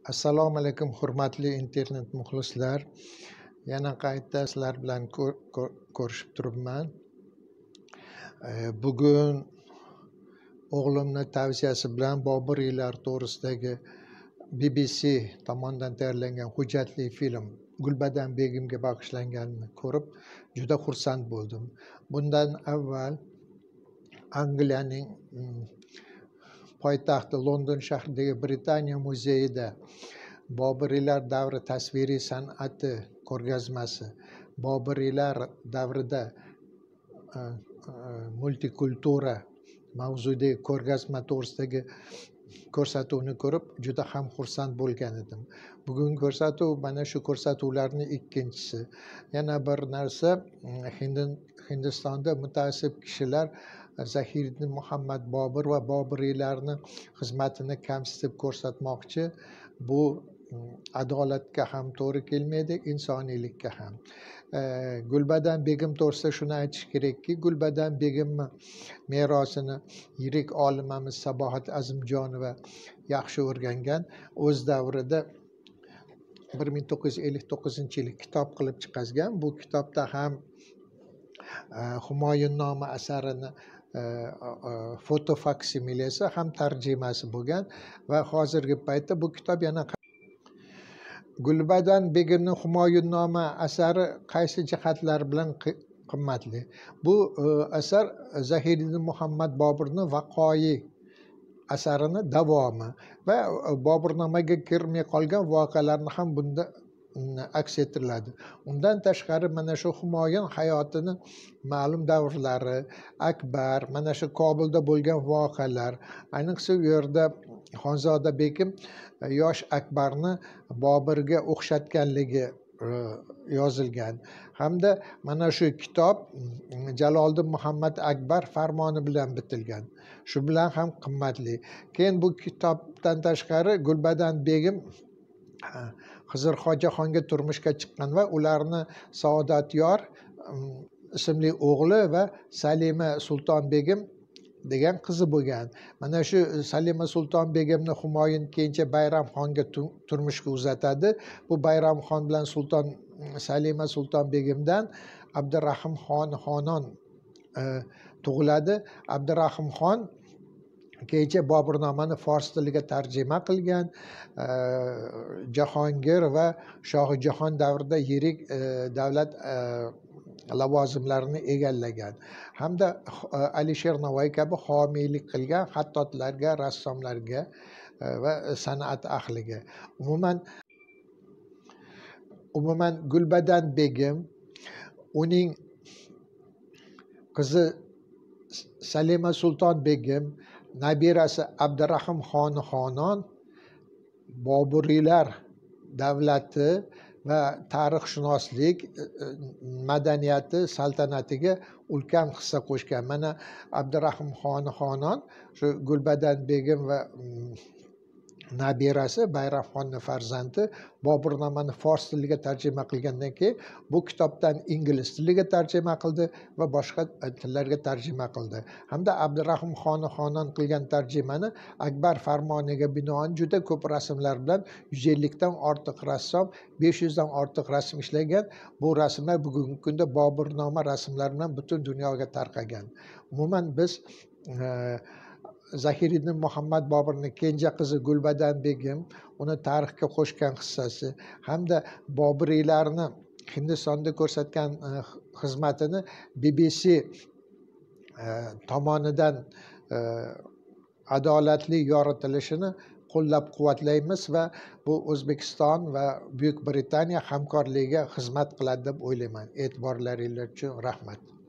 Assalomu alaykum hurmatli internet muxlislar. Yana qayta sizlar bilan ko'rishib turibman. Bugun o'g'limning tavsiyasi bilan Boburiylar to'g'risidagi BBC tomonidan tayyorlangan hujjatli film Gulbadan Begimga bag'ishlanganini ko'rib juda xursand bo'ldim. Bundan avval Angliyaning poytaxti London shahridagi Britaniya muzeyida Boburiylar davri tasviriy san'ati ko'rgazmasi, Boburiylar davrida multikultura mavzudagi ko'rgazma to'g'risidagi ko'rsatuvni ko'rib juda ham xursand bo'lgan edim. Bugun ko'rsatuv mana shu ko'rsatuvlarning ikkinchisi. Yana bir narsa, Hindistonda mutaassib kishilar Zahiriddin Muhammad Bobur va Boburiylarni xizmatini kamsitib ko'rsatmoqchi. Bu adolatga ham to'g'ri kelmaydi, insoniylikka ham. Gulbadan Begim to'g'risida shuni aytish kerakki, Gulbadan Begimni merosini yirik olimamiz Sabohat Azimjonova yaxshi o'rgangan. O'z davrida 1959-yil kitob qilib chiqazgan. Bu kitobda ham Humoyunnoma asarini fotofaksimilesi ham tarjimasi bo'lgan va hozirgi paytda bu kitob yana Gulbadan Begimning Humoyunnoma asari qaysi jihatlar bilan qimmatli? Bu asar Zahiriddin Muhammad Boburning vaqoiy asarini davomi va Boburnomaga kirmay qolgan voqealarni ham bunda aks ettiriladi. Undan tashqari mana shu Humoyun hayotini ma'lum davrlari, Akbar, mana shu Kobulda bo'lgan voqealar, ayniqsa u yerda Xonzoda Begim yosh Akbarni Boburga o'xshatganligi yozilgan. Hamda mana shu kitob Jaloliddin Muhammad Akbar farmoni bilan bitilgan. Shu bilan ham qimmatli. Keyin bu kitobdan tashqari Gulbadan Begim Xizrxo'jaxonga turmushga chiqqan va ularni Saodatyor ismli o'g'li va Salima Sulton Begim degan qizi bo'lgan. Mana shu Salima Sulton Begimni Humoyun keyincha Bayramxonga turmushga uzatadi. Bu Bayramxon bilan Salima Sulton Begimdan Abdurahim Xonon tug'iladi. Abdurahim Xon keyincha Boburnomani fors tiliga tarjima qilgan. Jahongir va Shohijahon davrida yirik davlat lavozimlarini egallagan. Hamda Alisher Navoiy kabi homiylik qilgan xattotlarga, rassomlarga va san'at ahliga. Umuman Gulbadan Begim, uning qizi Salima Sulton Begim, nabirasi Abdurahim Xonon Boburiylar davlati va tarixshunoslik madaniyati saltanatiga ulkan hissa qo'shgan. Mana Abdurahim Xonon shu Gulbadan Begim va nabirasi Bayramxonning farzandi Boburnomani fors tiliga tarjima qilgandan keyin bu kitobdan ingliz tiliga tarjima qildi va boshqa tillarga tarjima qildi. Hamda Abdurahim Xonon qilgan tarjimani Akbar farmoniga binoan juda ko'p rasmlar bilan 150 dan ortiq rassom, 500 dan ortiq rasm ishlagan. Bu rasmlar bugungi kunda Boburnoma rasmlari bilan butun dunyoga tarqagan. Umuman biz Zahiriddin Muhammad Boburning kenja qizi Gulbadan Begim, uni tarixga qo'shgan hissasi hamda Boburiylarni Hindistonda ko'rsatgan xizmatini BBC tomonidan adolatli yoritilishini qo'llab-quvvatlaymiz va bu O'zbekiston va Buyuk Britaniya hamkorligiga xizmat qiladi deb o'ylayman. E'tiborlaringiz uchun rahmat.